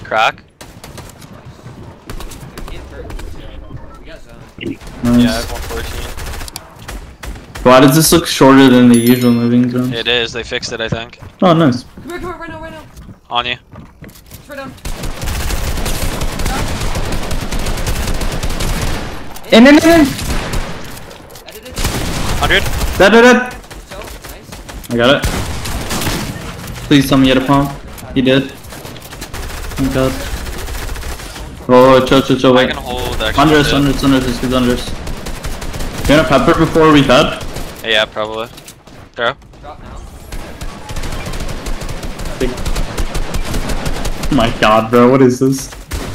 Crack. Nice. Yeah, I have 114. Why does this look shorter than the usual moving zones? It is. They fixed it, I think. Oh, nice. Come here, right now, right now. On you. Straight down. In. Edited. 100. Dead. So, nice. I got it. Please tell me you had a pump. He did. Oh my god. Oh, chill, I wait. can hold extra. Under us, this kid's under us. You want a pepper before we fed? Yeah, probably. Throw. Drop now. Oh my god, bro, what is this?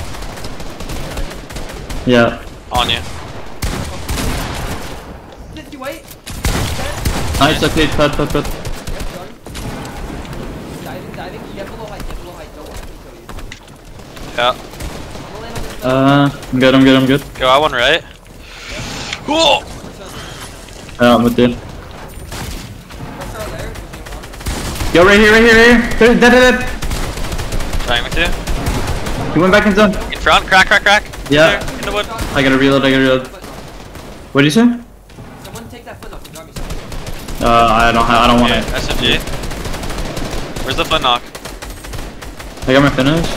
Yeah. On you. 50 weight. Nice, okay, pet. Yep, done. Diving. Get below height. Don't let me kill you. Yeah. I'm gonna land on this side. I'm good. Go, I one right. Cool. I'm with you. Pressure out there. Yo, right here. Dead. Trying with you. He went back in zone. In front. Crack. Yeah. There, in the wood. I gotta reload. What did you say? Someone take that foot off and drop me something. I don't want Yeah, it. SMG. Where's the foot knock? I got my finish.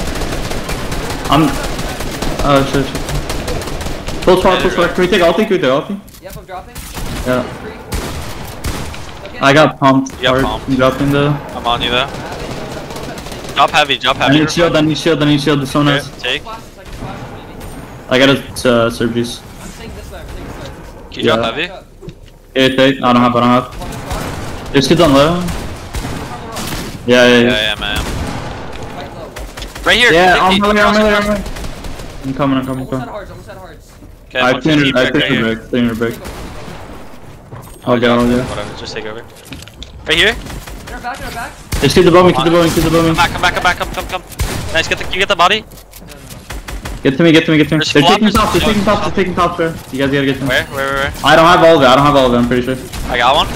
Oh shit. Full squad. Can we take ulti? Yep, I'm dropping. Yeah. Three. Okay. I got pumped. You got hard. pumped. I'm dropping though. I'm on you though. Drop heavy. I need shield. This one Okay, has. take. Flash, like a flash, maybe. I got a surge juice. I'm staying this way. Can you drop Yeah. heavy? Yeah, take. I don't have. One rock. There's kids on low. Yeah. Yeah, man. Quite low. Right here. Yeah, take I'm me. coming. Almost at hards. Okay, I 115 cleaned right here. her brick. Oh, I'll go. Whatever, just take over. Right here. In our back. There's kids above me. Come back. Come. Nice, you get the body? Get to me. They're taking top. There's They're taking top, bro. You guys gotta get to me. Where? I don't have all of it. I'm pretty sure. I got one.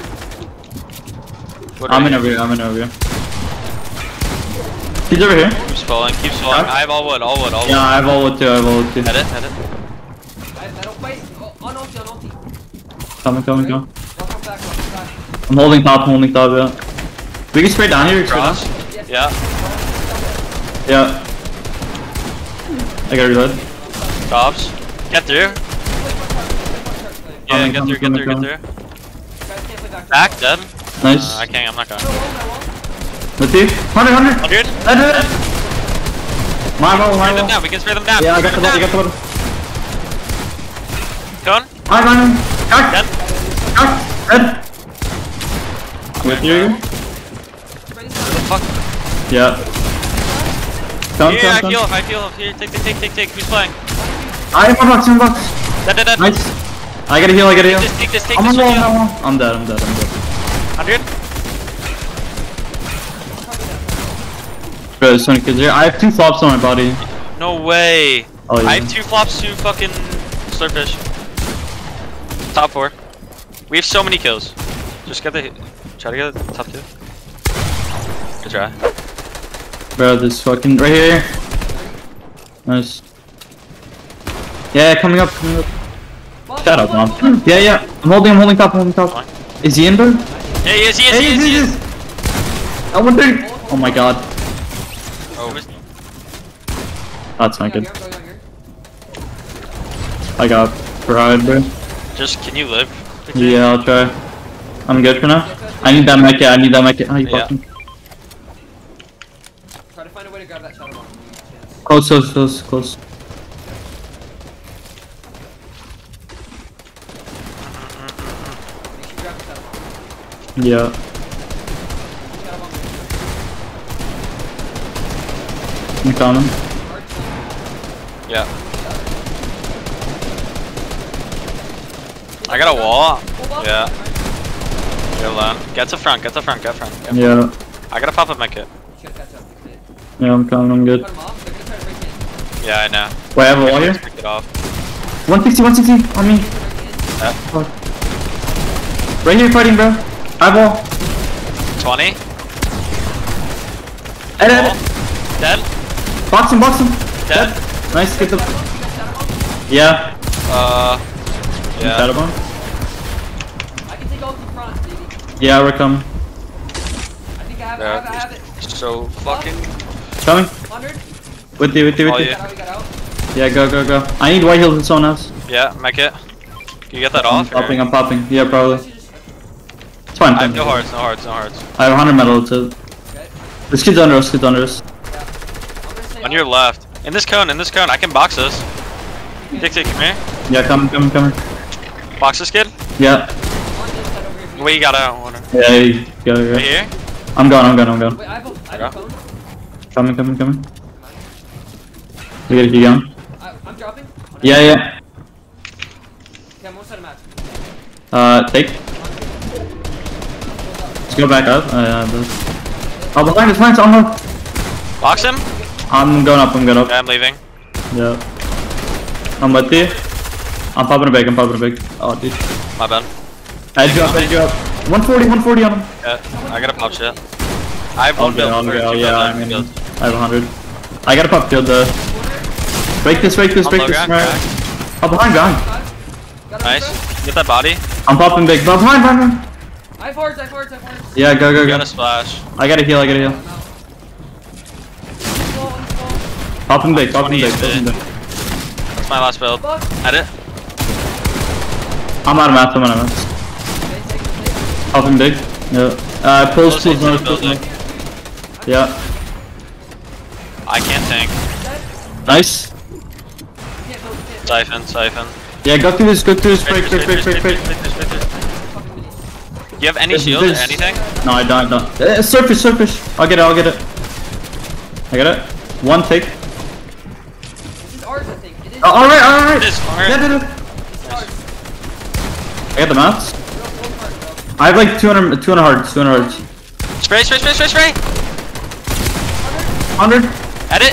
I'm in over here. He's over here. Keep spawning. I have all wood. Yeah, I have all wood too. Head it. I don't fight. On ulti. Coming. Welcome back. I'm holding top, yeah. We can spray down here. Cross. Yeah. Yeah. I gotta reload. Tops. Get through. Yeah, get through. Guys can't play back. Back, dead. Nice. I can't, I'm not going. Let's see. 100. 100. My ball. We can spray them down. Yeah, I got the ball. Done. Mine. Dead. Red. With you. What the fuck? Yeah. I feel him. Here, take. Who's playing? I have my box. Dead. Nice. I gotta heal. Just take this. I'm on wall. I'm dead. 100. Bro, there's so many kids here. I have 2 flops on my body. No way. Oh, yeah. I have 2 flops, 2 fucking slurpfish. Top 4. We have so many kills. Just try to get the top 2. Good try. Bro, this fucking right here. Nice. Yeah, coming up. Shut up, mom. Yeah. I'm holding top. Fine. Is he in, bro? Yeah, he is. I wonder. Oh my god. Oh. That's not good. I got fried, bro. Just, can you live? Yeah, I'll try. I'm good for now. I need that mech. Oh, you fucking. Try to find a way to grab that shadow bomb. Close. Make sure you grab the shadow bomb. Yeah. Shadow bomb. I'm coming. Yeah. I got a wall. Yeah. You're alone. Get to front. Yeah. I gotta pop up my kit. You should catch up. Yeah, I'm coming. I'm good. Cut him off. They're gonna try to break in. Yeah, I know. Wait, I have a wall here. Pick it off. 160 on me. Yeah. Fuck. Right here fighting, bro. Eyeball. 20. Edit. Dead. Box him, box him. Dead. Nice, get the. You got shadow bomb? Yeah. Yeah. Shadow bomb? I can take all the front, baby. Yeah, we're coming. I think I have it. So fucking. Coming. 100. With you, with you, Oh, with you. yeah. We got out. Yeah, go, go, go. I need white heals in someone else. Yeah, make it. Can you get that off? or- I'm popping. Yeah, probably. It's fine. I have no hearts, no hearts, no hearts. I have 100 metal too. Okay. This kid's under us, kid's under us. Yeah. I'm gonna stay On out. your left. In this cone, I can box this. Dixie, come here. Yeah, coming. Box this kid. Yeah. On this side over here. Wait, you got out. Water. Yeah, you go, Right go. here. I'm going. Wait, I have a phone. Coming. We gotta keep going. I'm dropping. Yeah. Okay, I'm on side of match. Take. Let's go back up. Yeah, oh, behind us, on her. Box him. I'm going up. Yeah, I'm leaving. Yeah. I'm with you. I'm popping a big. Oh, dude. My bad. Edge you up. 140 on him. Yeah, I gotta pop shit. I have one build. I'll go. Two Yeah, builds, I mean, build. I have 100. I gotta pop field though. Break this. On low ground, Right. crack. Oh, behind. Got a Nice. refresh. Get that body. I'm popping big. Behind. I have hearts. Yeah, go. You got a splash. I gotta heal. I'm out. Popping big. 20 is it. That's my last build. Fuck. Edit. I'm out of math. Okay, take it. Popping big. Yeah. Pulls Close to the north. building. Yeah. I can't tank. Nice. Can't build, can't. Siphon. Yeah, go through this. Break. Straight through. Do you have any shield or anything? No, I don't. Surface. I'll get it. I got it. One tick. This is ours, I think. It is. Alright. It is smart. Yeah. This is ours. I got the mats. Real heart, bro. I have like 200 hearts. Spray. 100. Edit.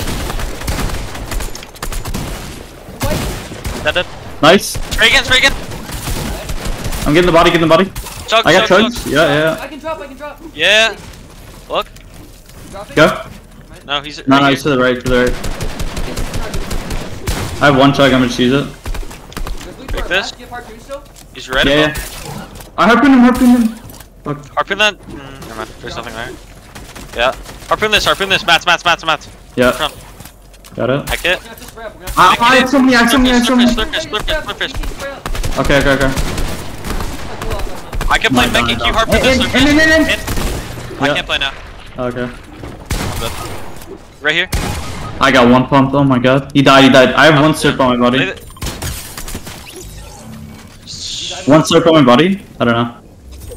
White. Dead. Nice. Spray again. I'm getting the body. Chug. I got chugs. Yeah. I can drop. Yeah. Look. Dropping. Go. No, he's. No, right he's to here. the right. This is not good. I have one chug. I'm gonna choose it. There's loot for Take our this. match. Do you have heart two still? He's right Yeah. above. I harpoon him. Fuck. Harpoon that. Never mind. There's nothing there. Yeah. Harpoon this. Mats. Yeah. Front. Got it. Hack it. We're gonna have to spray up. We're gonna have I have so many. Slurfish. to Okay. I can play No, mech no, and no. Q harpoon this. In. I Yeah. can't play now. Okay. I'm good. Right here. I got one pump. Oh my god. He died. I have one slurp on my body. Leave it. One slurp on my body? I don't know.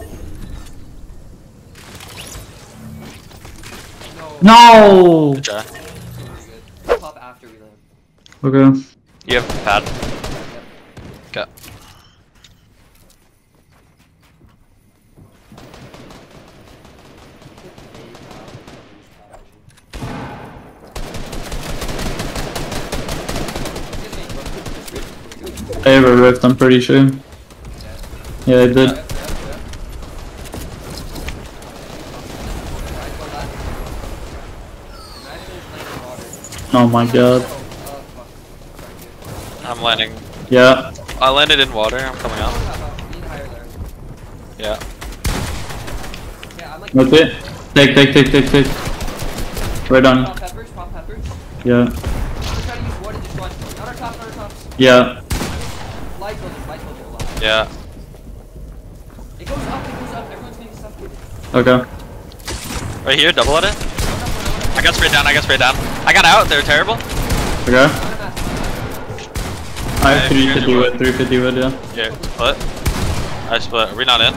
No! Good try. Pop after we land. Okay. You have pad. Okay. I have a rift, I'm pretty sure. Yeah, I did. Oh my god. I'm landing. Yeah. I landed in water. I'm coming out. Yeah. That's it. Take. Right on. Pop peppers. Yeah. I'm trying to use wood and just run. Not our tops. Yeah. Light filter a lot. Yeah. It goes up. Everyone's getting stuff. Okay. Right here, double edit. I got sprayed down. I got out. They're terrible. Okay. I have 350 wood, yeah. Yeah. Split. I split. Are we not in?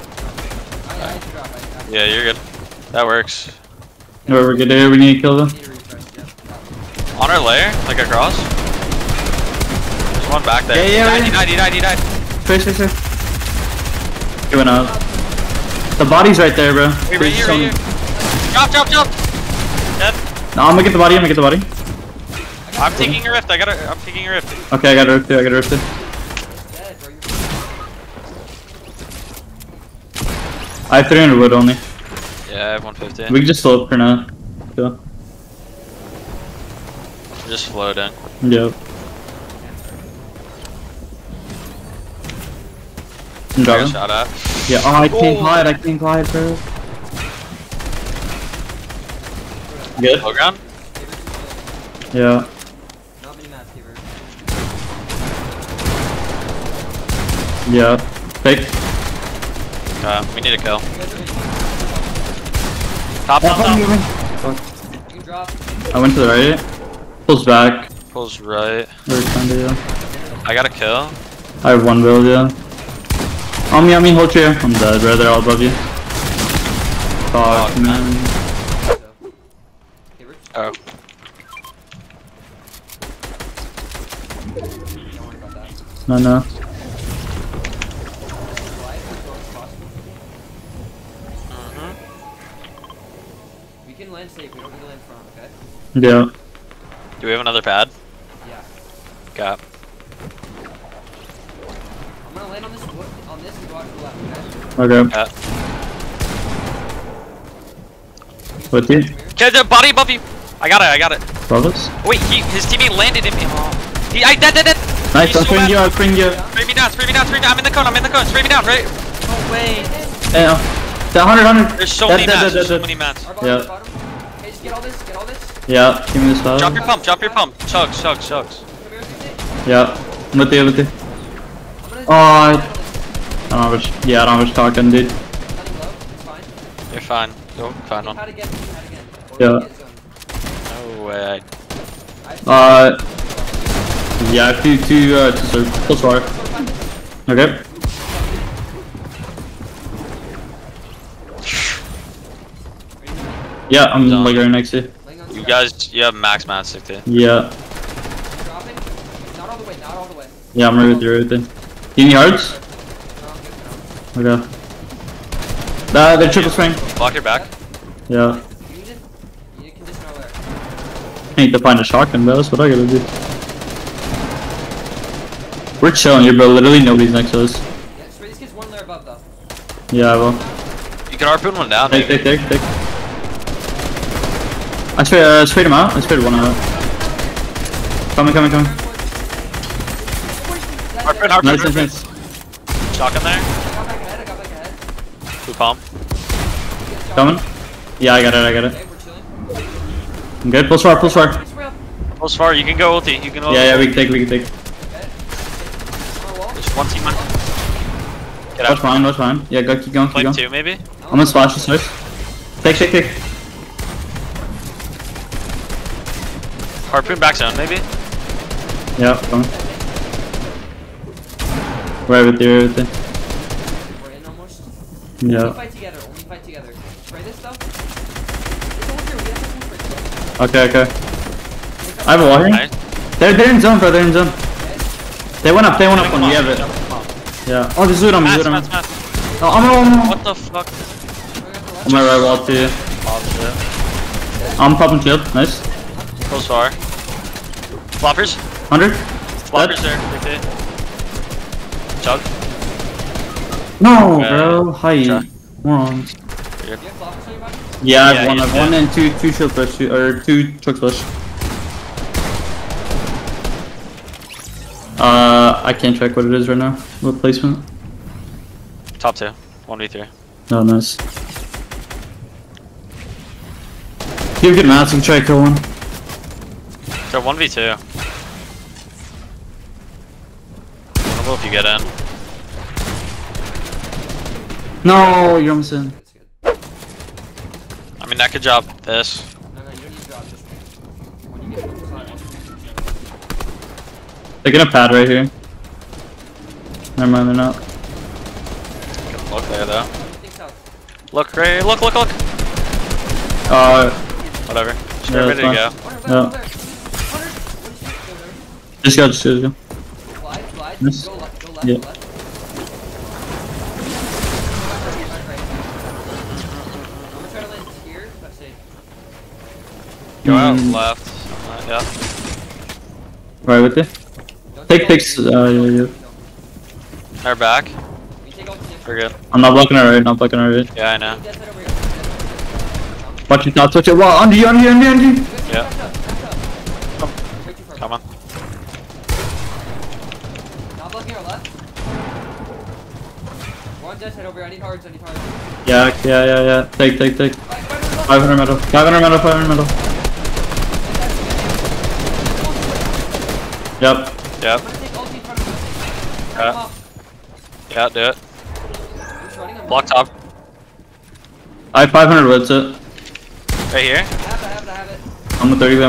Yeah, you're good. That works. Whoever get there, we need to kill them. On our layer, like across. There's one back there. Yeah, He died. Fish. He went out. The body's right there, bro. Hey, right here. Drop. Dead. No, I'm gonna get the body. I'm taking a rift. I'm taking a rift. Okay, I got a rift. I have 300 wood only. Yeah, I have 150. We can just slow up for now. Go. Just floating. Yep. I'm I got driving. shot at. Yeah, oh, I can't glide, bro. Good? Low ground? Yeah. Not many maps, Gaber. Yeah. Fake. We need a kill. You guys are in. Top, top, top. You can drop. I went to the right. Pulls back. Pulls right. Very kinda, yeah. I got a kill. I have one build, yeah. On me, hold chair. I'm dead, bro. They're all above you. Fuck, man. Gaber. Oh. Don't worry about that. No. Slide as low as possible. We can land safe. We don't need to land front, okay? Yeah. Do we have another pad? Yeah. Got. I'm gonna land on this wood, on this and go out to the left, okay? Okay. Got. With you? Get the body above you. I got it. Above us? Wait, his teammate landed in me. Oh. Dead. Nice, He's I'll so spring bad. you, I'll spring you. Spray me down. I'm in the cone. Spray me down, right? No way. Yeah. The 100. There's so Dead, many dead, mats. dead, There's so dead. many mats. Our bottom, Yeah. our bottom. Okay, just get all this, Yeah, give me this file. Drop your pump. Chugs. Come here, Tuesday. Yeah. I'm with you. I'm gonna Oh, I don't have much. Yeah, I don't have much talking, dude. Cutting low, it's fine. You're fine. Go find one. How to get, Or Yeah. get zone. No way. Yeah, two serve. Plus far. Okay. Yeah, I'm Done. like right next to you. You have max mats, 60. Yeah. Dropping. Not all the way. Yeah, I'm right with you, right there. Do you need hearts? No, I'm good. Okay. They're triple swing. Block your back. Yeah. You need it? You need condition over there. I need to find a shotgun, bro. That's what I gotta do. We're chilling here, bro. Literally nobody's next to us. Yeah, spray these kids one layer above though. Yeah, I will. You can harpoon one down. Take. I sprayed him out. I sprayed one out. Coming. Harpoon. Nice. Shotgun there. I got back ahead. Two palm. Coming. Yeah, I got it. Okay, we're chilling. I'm good. Pull far. Spray up. Close far. You can go ulti. You can ulti. Yeah, we can take. On our wall. There's one team on. Get Watch out. mine. Yeah, go. Keep going. Like two, maybe. I'm gonna splash this first. Take. Harpoon back zone, maybe. Yeah, come on. Right with you. We're in almost. Yeah. Only fight together. Spray this stuff. It's over here. We have to spray. Okay. I have a wall here. Nice. They're in zone, bro. They're in zone. Okay. They went up when we have it. Yeah. Oh, just loot on me. Mats. Oh, I'm What the fuck? on my right wall too. Oh shit. I'm popping shield. Nice. Close far. Floppers. 100. Floppers there. Okay. Chug. No, Okay. bro. Hi. Try. Morons. Do you have floppers on your body? Yeah, I Yeah, have he's one dead. and two shield push, two truck push. I can't check what it is right now. Replacement. Top two. 1v3. Oh, nice. You have good mats, you can try to kill one. So 1v2. I don't know if you get in. No, you're almost in. It's good. I mean, that could drop this. No, you don't need to drop this. When you get to the side, They're gonna pad right here. Never mind, they're not. Look there, though. anything south. Look right here. Look. Whatever. Just Yeah, ready to that's go. Yeah. What is it? Just go. Slide. Nice. Go left. Yeah. Go left. Right. I'm gonna try to land here. Let's see. Go out Mm. left. Yeah. Right with you. Don't Take all picks, the- yeah. They're back. We take all the We're good. I'm not blocking her right, not blocking her right. Yeah, I know. Dead side over here. Dead side. Watch your top, watch it. Wow, under you. Yeah. Back up. Come on. Not blocking our left. One dead head over here. I need hards. Yeah. Take. 500 metal. 500 metal. Yep. I'm gonna take ulti in front of him. Cut him off. Yeah, do it. Who's running? I'm Block top. I have 500 woods it. Right here. I have it. I'm with 30.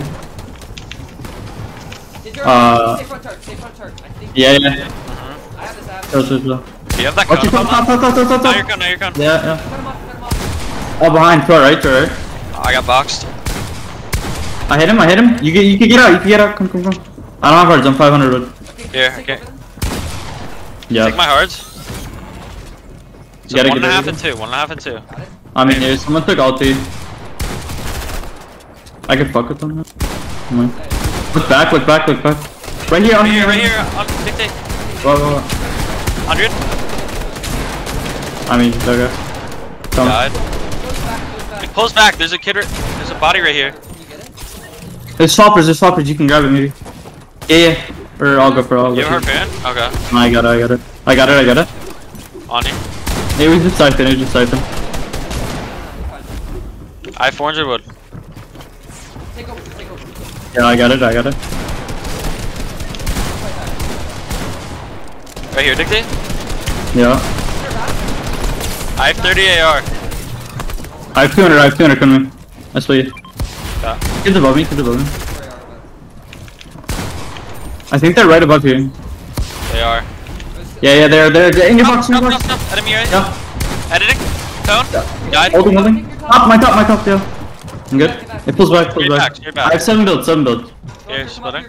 Did your stay front turret. I think. Yeah. I have this. Chill. Do you have that Okay, cone? top. Now you're cone. Yeah. Cut him off. Oh, behind. To our right. I got boxed. I hit him. You can get out. Come. I don't have cards. I'm 500 wood. Okay. Yeah. Take my hards. So Gotta 1.5 get and 2. Got it. I mean, yeah, someone took ulti. I can fuck with them. Come on. Look back. Right here. Right here. On dictate. Whoa. 100. I mean, okay. Come. Died. He pulls back. There's a kid. There's a body right here. Can you get it? There's swappers. You can grab it maybe. Yeah. Or I'll go for all. You have a harpoon? Okay. I got it. On you. It was just siphon. I have 400 wood. Take over. Yeah, I got it. Right here, dictate. Yeah. I have 30 AR. I have 200 coming. I saw you. Yeah. Kids above me. I think they're right above you. They are. Yeah, they're in your box. No. Enemy right? Yeah. Editing. Cone. Died. Holding. My top, yeah. I'm good. It pulls back. You're back. I have 7 builds. Here, splitting.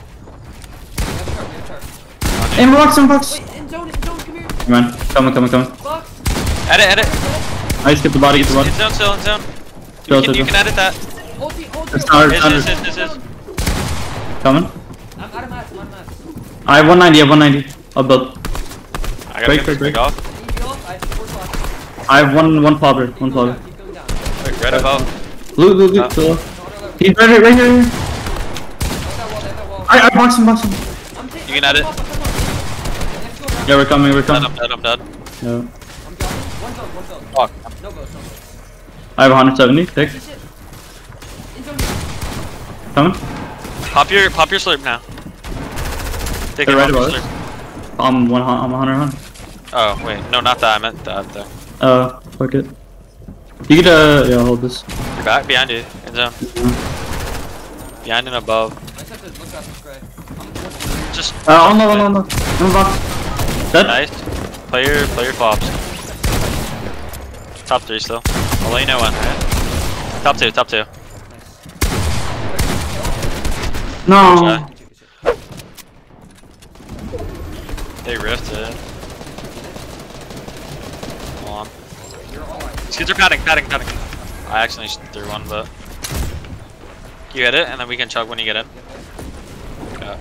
In box. Wait, in zone, come here. Come on. Box. Edit. Nice, get the body. In zone. You can edit that. Ulti. It's not- This is. Coming. I'm out of mats. I have 190. I'll build. I gotta Break. get this big off. I need heal. I have 4 slots. I have one popper. Keep going down. Right above. Blue. Oh. He's right here. They have that wall. I box him. I'm taking. You can edit. Yeah, we're coming. I'm dead. Yeah. I'm dropping. One zone. Fuck. No ghost. I have 170. Take. Shit. In zone. Coming. Pop your slurp now. Take They're it right off your above us. slurp. I'm 100. Oh wait, no, not that. I meant that there. Fuck it. You could yeah, hold this. You're back behind you. In zone. Behind and above. I just have to look out this gray. Just. On the box. Dead. Nice. Play your flops. Top 3 still. I'll let you know when. Right? Top 2. No. Try. They rifted. Hold on. These kids are padding. I accidentally threw one, but you hit it, and then we can chug when you get in. Okay.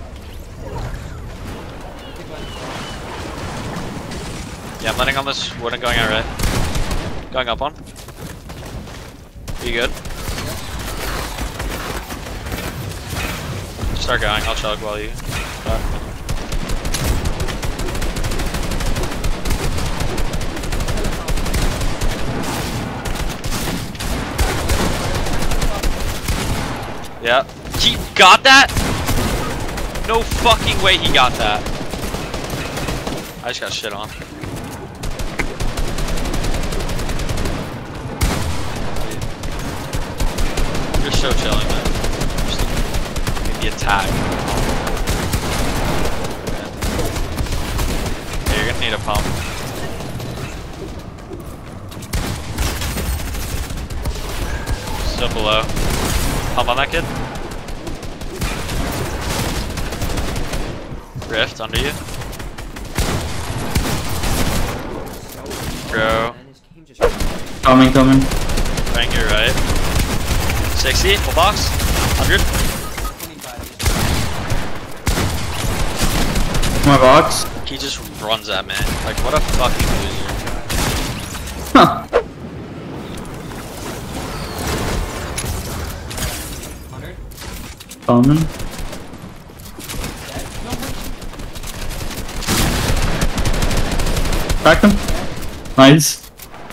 Yeah, I'm landing on this wood and going out right. Going up one. You good? Start going, I'll chug while you start. Yeah. He got that? No fucking way he got that. I just got shit on. You're so chilling, man. Just give me a tag. Yeah, you're gonna need a pump. Still below. Pump on that kid. Rift under you. Bro. Coming. Bang your right. 60, full box. 100. My box. He just runs at me. Like, what a fucking loser. Huh. 100. Coming. Crack them. Nice.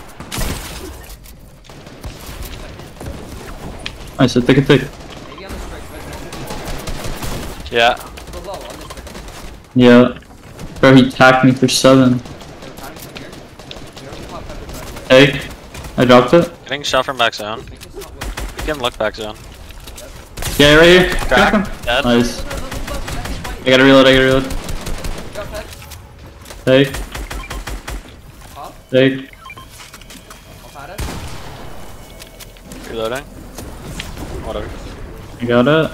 Nice, so take a tick. Maybe on the strike, but Yeah. below on the strike. Yeah. Bro, he tacked me for 7. Time from here. We already popped pepper right away. Hey, I dropped it. Getting shot from back zone. Make this not work. You can look back zone. Yeah, right here. Crack him. Dead. Nice. Look, that is white. I gotta reload, I gotta reload. Got pet. Hey, Pop. hey. I'll pat it. Reloading. Whatever. I got it.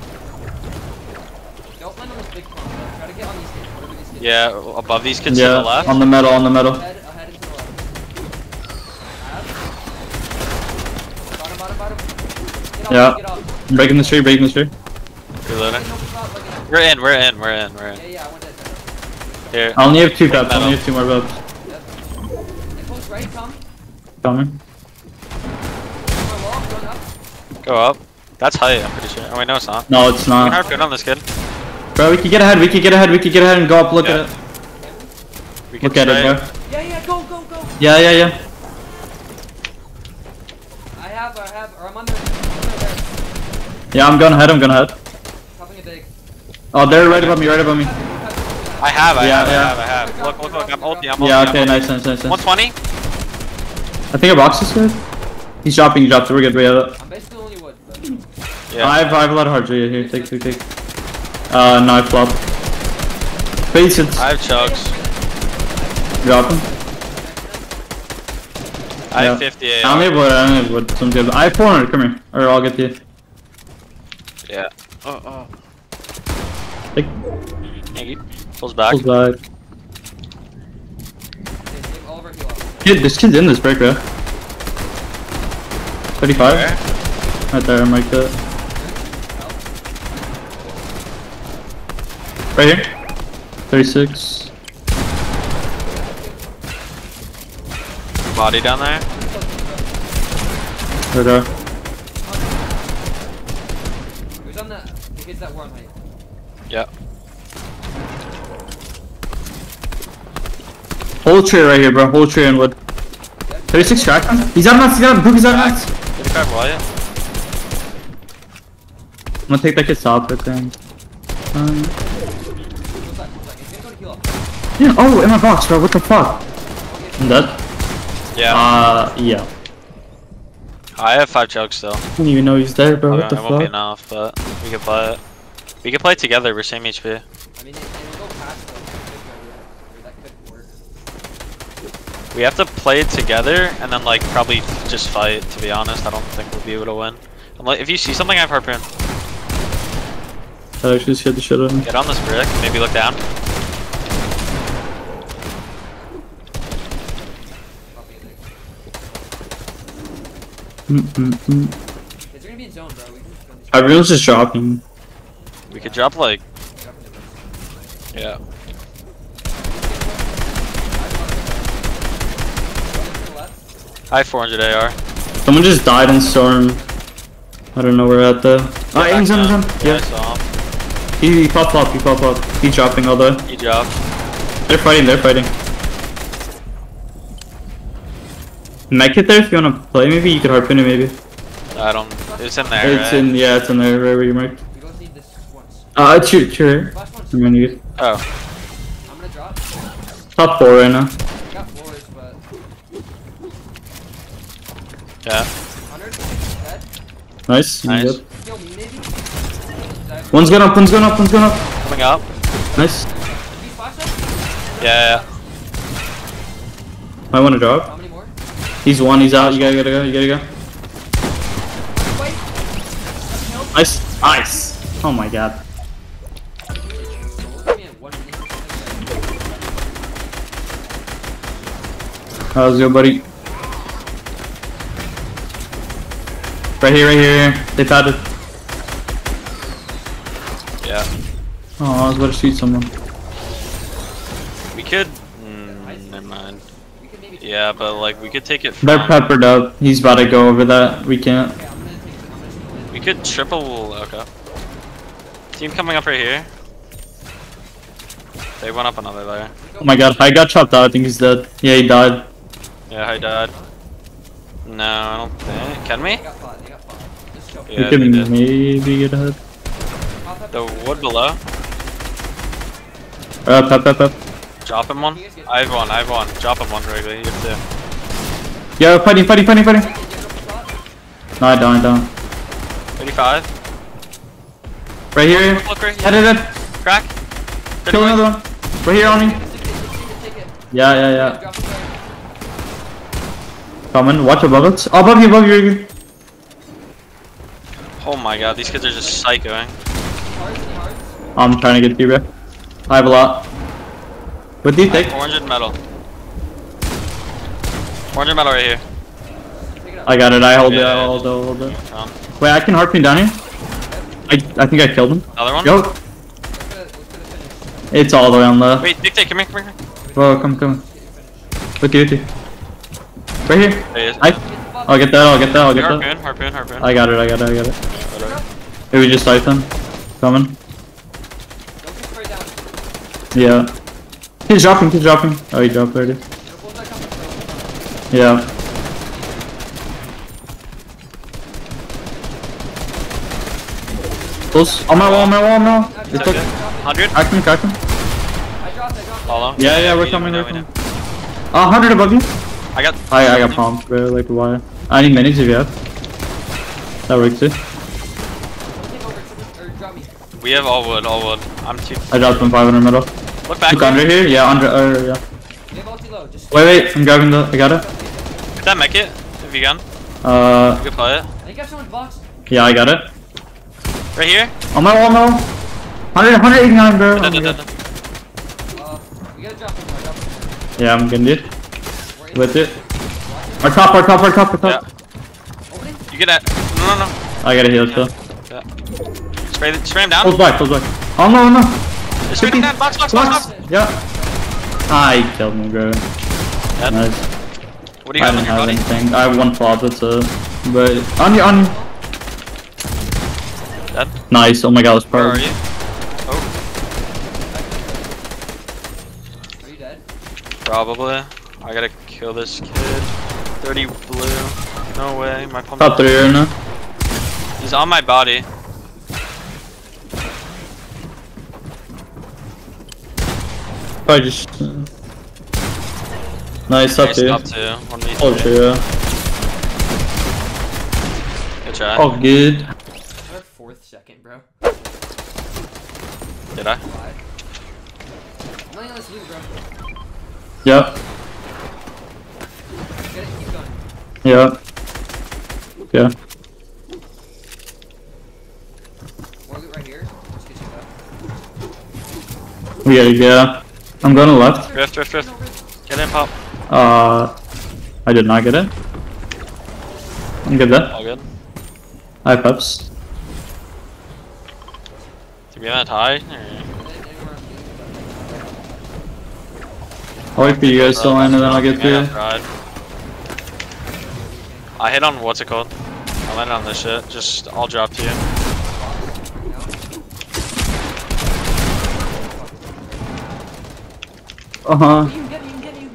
Don't land on this big pump. Try to get on these kids. Whatever these kids. Yeah, above these kids to Yeah, the left. on the metal, on the metal. Ahead and to the left. Bottom. Get off, Yeah. get off. I'm breaking the tree, breaking the tree. Reloading. No spot, like it. We're in. Yeah, I want that. Here. I only have 2 Break bubs, I metal. only have 2 more bubs. Yep. And close right, come. Coming. My wall, going up. Go up. That's height, I'm pretty sure. Oh wait, no it's not. No, it's We can not. harpoon on this kid. Bro, we can get ahead, we can get ahead, we can get ahead and go up, look Yeah. at it. We can Look at it, try bro. Yeah, go. Yeah. Or I'm under there. Yeah, I'm going ahead, Popping a big. Oh, they're right above me, right above me. I have. Yeah. Look. I'm ulti. Yeah, okay, nice. 120? I think our box is good. He's dropping, he dropped it, we're good, we have it. I'm basically only wood. But Yeah. I have a lot of hard here, take. No, I flopped. Base it. I have chugs. Drop him. I have Yeah. 50 I only have wood, some good. I have 400, come here. Or I'll get to you. Yeah. Oh. Like, Thank you. Pulls back. pulls back. take all of our heal off. Kid, this kid's in this break, bro. 35? Where? Right there, I'm like that. Right here. 36. Body down there. Right there. Who's on the kids that were on height? Yeah. Whole tree right here, bro. Whole tree in wood. 36 crack. He's out nuts, Boogie's out nuts. 35 Wyatt. I'm gonna take that kid's top, I think. Close that. He's gonna go to heal off. Yeah, oh, in my box, bro. What the fuck? I'm dead. Yeah. Yeah. I have 5 chugs still. I didn't even know he's there, bro. What It the won't be fuck? enough, but we can play it. We can play together. We're same HP. I mean, they will go past the that could work. We have to play it together and then like probably just fight. To be honest, I don't think we'll be able to win. Like, if you see something, I have harpoon. That actually scared the shit out of me. Get on this brick. Maybe look down. Kids are gonna be in zone, bro. We can just run these. Everyone's just dropping. We could drop like, yeah. I have 400 AR. Someone just died in storm. I don't know where at though. Oh, aim's on him. Yeah, I Yeah. saw him. He popped up, He's dropping all the. He dropped. They're fighting. Medkit there if you wanna play, maybe you could harpoon it maybe. I don't. It's in there. It's right? in, yeah, it's in there, right where you marked. We both need this once. Sure. Last one. I'm gonna get Oh. I'm gonna drop. top 4 right now. We got floors, but Yeah. 100. Dead. Nice. Nice. Good. Kill me, maybe. Dive. One's going up. Coming up. Nice. Did we splash us? Yeah. I wanna drop. How many more? He's one, he's out. You gotta go. Wait. Nice. Oh my god. Give me a 1 minute. How's your buddy? Right here. They padded. Yeah. Oh, I was about to shoot someone. We could. Never mind. We could maybe. Yeah, but like we could take it from. They're peppered up. He's about to go over that. We can't. Okay, I'm gonna steal We could triple. Okay. Team coming up right here. They went up another layer. Oh my god, I got chopped out. I think he's dead. Yeah, he died. Yeah, I died. No, I don't think. Can we? They got fought. They got fought. Just choke. Yeah, We can they did. maybe get ahead. The wood below. Pep. Drop him one. I have one. Drop him one, Wrigley. You have Yeah, fighting. Hey, you have a spot? No, I don't. 35. Right here. Look right Head here. it. Crack. Kill 31. another one. Right here on me. Take it. Yeah. Drop the fire. Coming. Watch above us. Above you. Oh my god, these kids are just psychoing. Hearts, any hearts? I'm trying to get you, bro. I have a lot. What do you think? 400 metal. 400 metal right here. Pick it up. I got it. I hold it. Yeah. Hold it. Um, Wait, I can harpoon down here. I think I killed him. Another one? Yo, Let's finish. it's all the way on the. Wait, Dictate, come here. Whoa, come. With you. Right here. There he is. I'll get that. Harpoon. I got it. Whatever. It was just Siphon. Coming. Don't get sprayed down. Yeah. He's dropping. Oh, he dropped already. Pull that coming. Yeah. Close. On my wall now. They took. 100. Crack him. I dropped. Follow. Yeah, we're coming. 100 above you. I got. I got pumped, bro, like why? I need minis if you have. That works too. Take over, or drop me. We have all wood. I'm too. I dropped him 500 metal. Look back. Took under here? Yeah, under, yeah. We have ulti low. Just Wait, I'm grabbing the, I got it. Get that mech it, if you can. You can play it. I think I have someone's box. Yeah, I got it. Right here. On my wall now. 189, bro. Dun, Oh my dun, God. dun. We gotta drop him. Yeah, I'm getting it. We're in. With it. Our top. Yeah. Opening. You get that. No. I gotta heal still. Yeah. Spray him down. Close back. Oh no. Just spray him down. Box. Yeah. I killed me, bro. Dead. Nice. What do you I got on didn't your have body? anything. I have one flop, that's it. But on you. Dead. Nice. Oh my god, it's Where are perfect. you? Oh, Are you dead? probably. I gotta kill this kid. 30 blue. No way. My pump. Top 3 right now. He's on my body. Probably just. Nice, up Nice, here. top 2. 1v3. Oh, sure, yeah. Good try. Oh, good. Our 4th second, bro. Did I? 5. I'm laying on this loot, bro. Yep. Get it, keep going. Yep. Yeah. More loot right here. Just get you that. We gotta go. I'm going to left. Drift. Get in, pop. I did not get it. I'm good there. All good. I have peps. To be that high? I'll wait for you guys to land and then I'll get through. I hit on what's it called? I landed on this shit. Just I'll drop to you. Uh-huh. You can get him.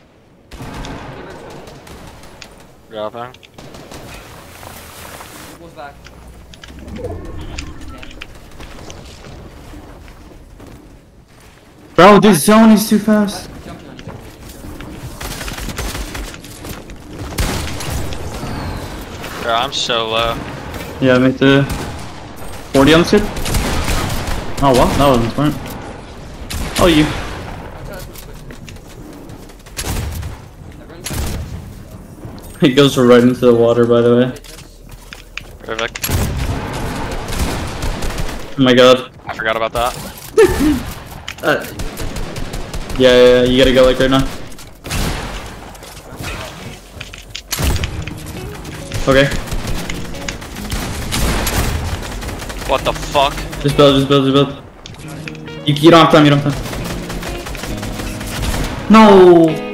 Dropping. Goes back. Bro, this zone is too fast. Jumping on you. Bro, I'm so low. Yeah, me too. 40 on the tip. Oh, what? That wasn't smart. Oh, you. It goes right into the water, by the way. Perfect. Oh my god. I forgot about that. Yeah, you gotta go like right now. Okay. What the fuck? Just build. You don't have time, No!